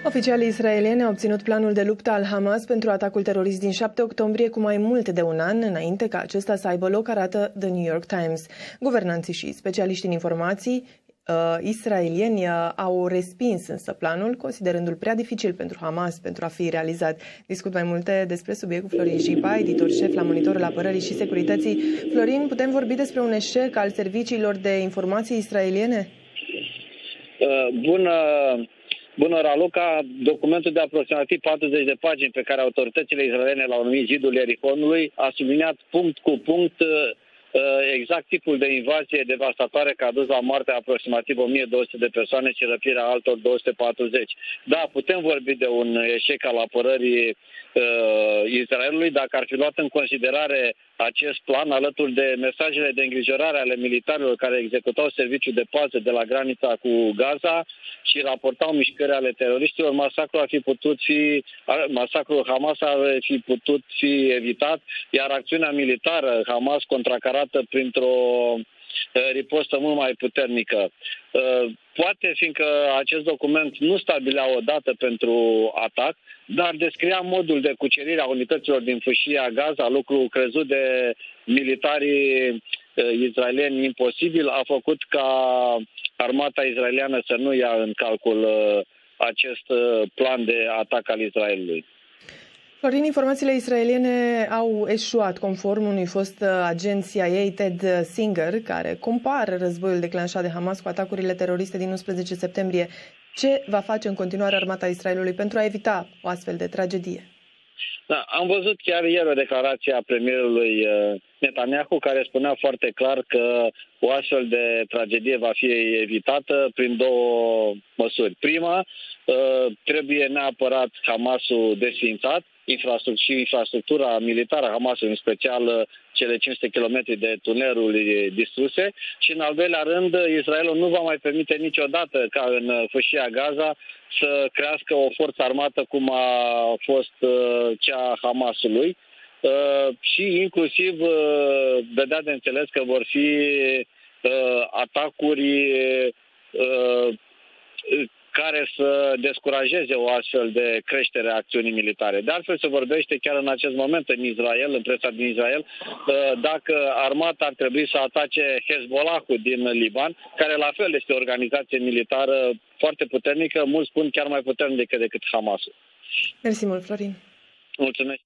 Oficialii israelieni au obținut planul de luptă al Hamas pentru atacul terorist din 7 octombrie cu mai mult de un an înainte ca acesta să aibă loc, arată The New York Times. Guvernanții și specialiști în informații israelieni au respins însă planul, considerându-l prea dificil pentru Hamas pentru a fi realizat. Discut mai multe despre subiect cu Florin Jipa, editor șef la Monitorul Apărării și Securității. Florin, putem vorbi despre un eșec al serviciilor de informații israeliene? Bună, Raluca! Documentul de aproximativ 40 de pagini pe care autoritățile israeliene l-au numit Zidul Ierihonului a subliniat punct cu punct exact tipul de invazie devastatoare care a dus la moartea aproximativ 1200 de persoane și răpirea altor 240. Da, putem vorbi de un eșec al apărării Israelului dacă ar fi luat în considerare acest plan alături de mesajele de îngrijorare ale militarilor care executau serviciul de pază de la granița cu Gaza și raportau mișcări ale teroriștilor. Masacrul Hamas ar fi putut fi evitat, iar acțiunea militară Hamas contracarată printr-o ripostă mult mai puternică. Poate fiindcă acest document nu stabilea o dată pentru atac, dar descria modul de cucerire a unităților din fâșia Gaza, lucru crezut de militarii israelieni imposibil, a făcut ca armata israeliană să nu ia în calcul acest plan de atac al Israelului. Florin, informațiile israeliene au eșuat, conform unui fost agent CIA, Ted Singer, care compară războiul declanșat de Hamas cu atacurile teroriste din 11 septembrie. Ce va face în continuare armata Israelului pentru a evita o astfel de tragedie? Da, am văzut chiar ieri o declarație a premierului Netanyahu care spunea foarte clar că o astfel de tragedie va fi evitată prin două măsuri. Prima, trebuie neapărat Hamasul desființat și infrastructura militară a Hamasului, în special cele 500 km de tuneluri distruse. Și în al doilea rând, Israelul nu va mai permite niciodată ca în fâșia Gaza să crească o forță armată cum a fost cea a Hamasului. Și inclusiv dădea de înțeles că vor fi atacuri care să descurajeze o astfel de creștere a acțiunii militare. De altfel se vorbește chiar în acest moment în Israel, în presa din Israel, dacă armata ar trebui să atace Hezbollah-ul din Liban, care la fel este o organizație militară foarte puternică, mulți spun chiar mai puternică decât Hamasul. Mersi mult, Florin. Mulțumesc.